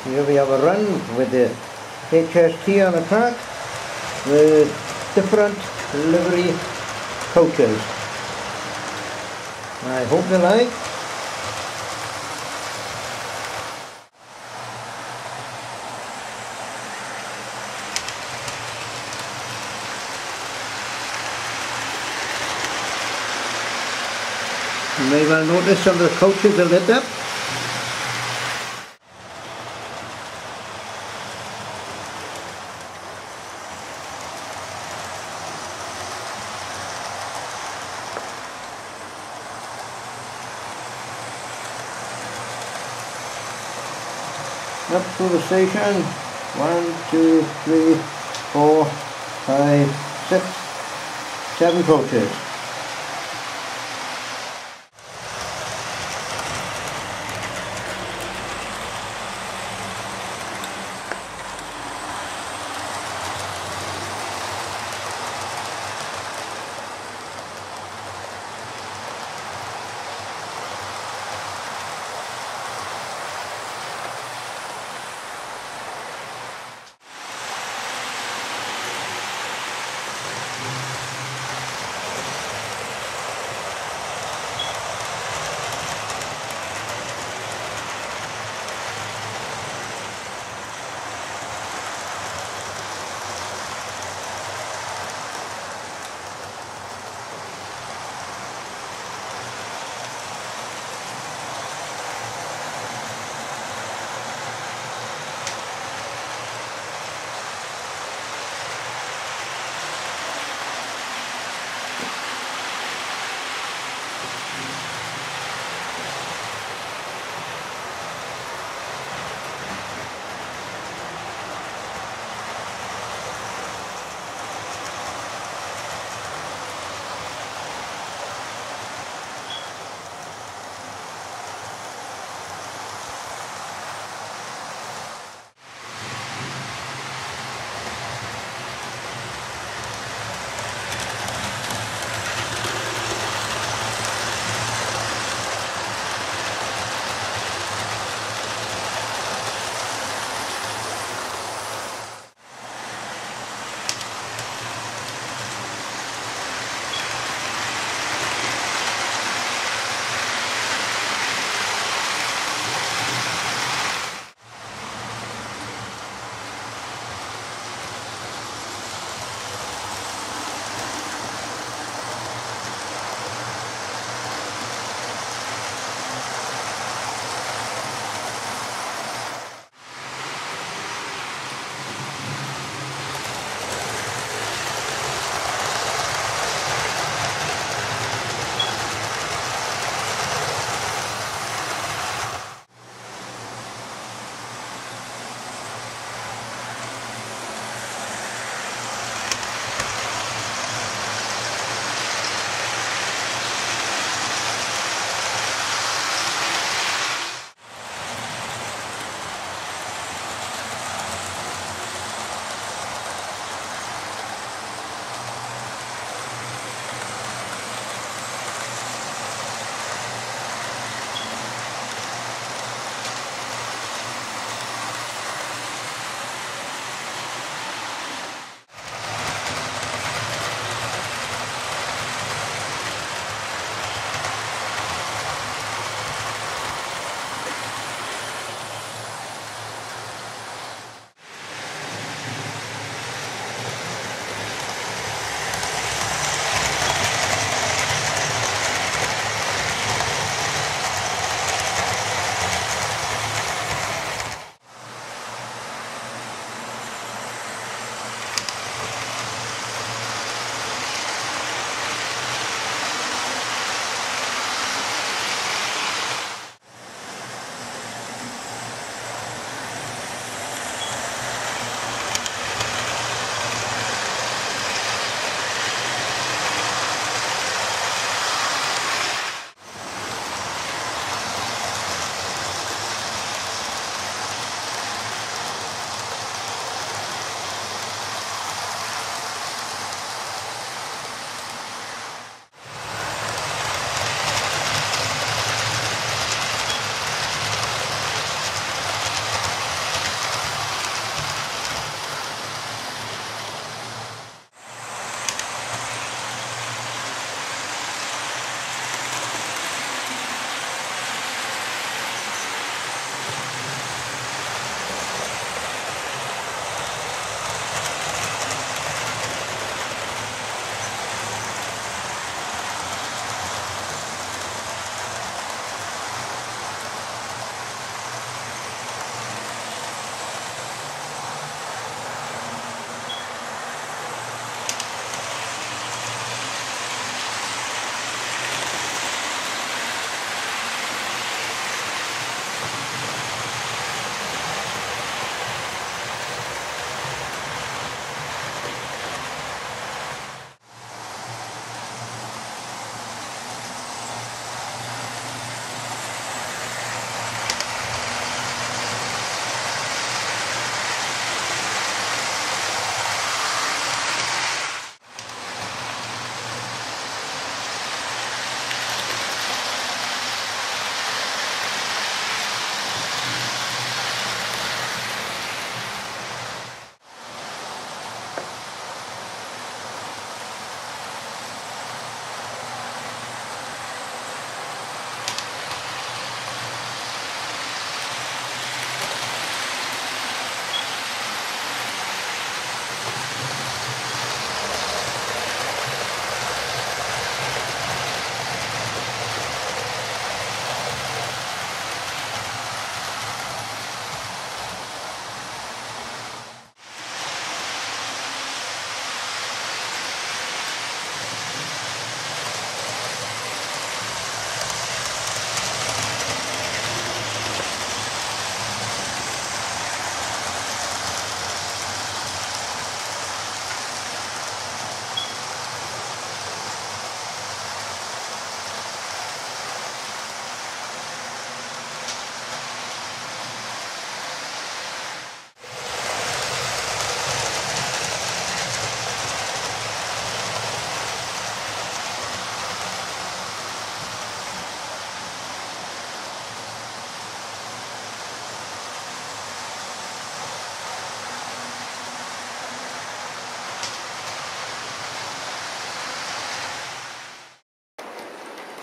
Here we have a run with the HST on the track with different livery coaches. I hope you like. You may well notice some of the coaches are lit up. Up to the station, 1, 2, 3, 4, 5, 6, 7 coaches.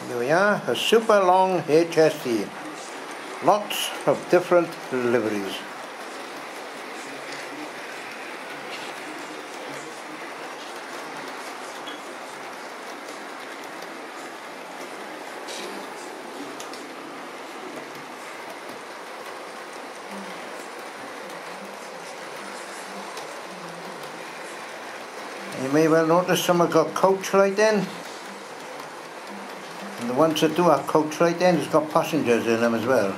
Here we are, a super long HST. Lots of different liveries. You may well notice some have got coach lighting, and the ones that do have coach lighting has got passengers in them as well.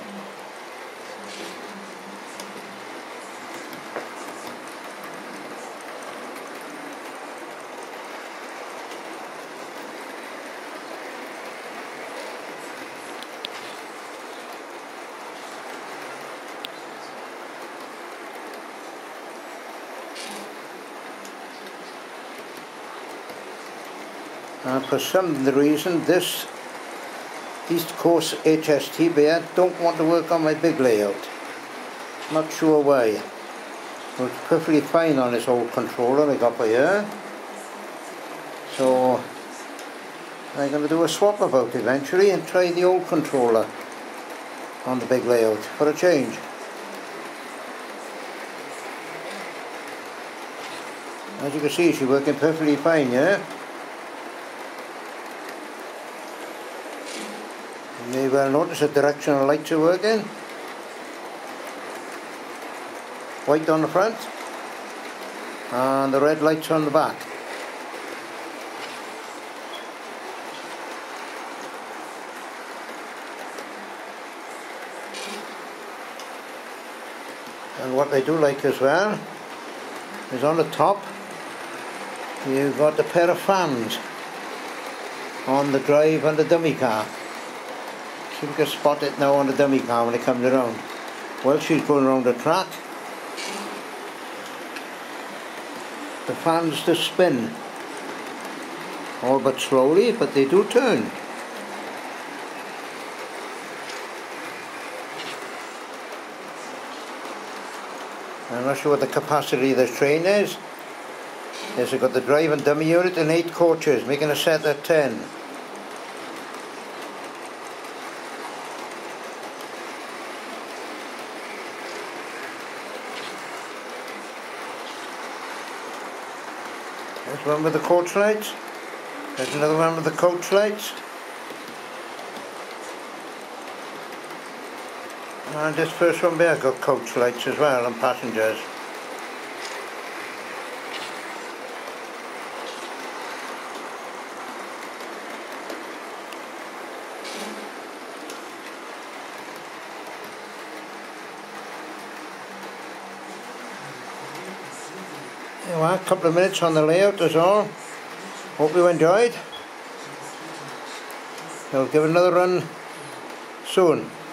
And for some reason this East Coast HST bear don't want to work on my big layout. Not sure why. It's perfectly fine on this old controller I got by here. So I'm going to do a swap about eventually and try the old controller on the big layout for a change. As you can see, she's working perfectly fine, yeah? You may well notice the directional lights are working. White on the front and the red lights on the back. And what I do like as well is on the top you've got a pair of fans on the drive and the dummy car. See if we can spot it now on the dummy car when it comes around. Well, she's going around the track. The fans just spin, all but slowly, but they do turn. I'm not sure what the capacity of this train is. Yes, we've got the drive and dummy unit and 8 coaches, making a set of 10. There's one with the coach lights. There's another one with the coach lights. And this first one there got coach lights as well and passengers. There we are, a couple of minutes on the layout is all. Hope you enjoyed. I'll give it another run soon.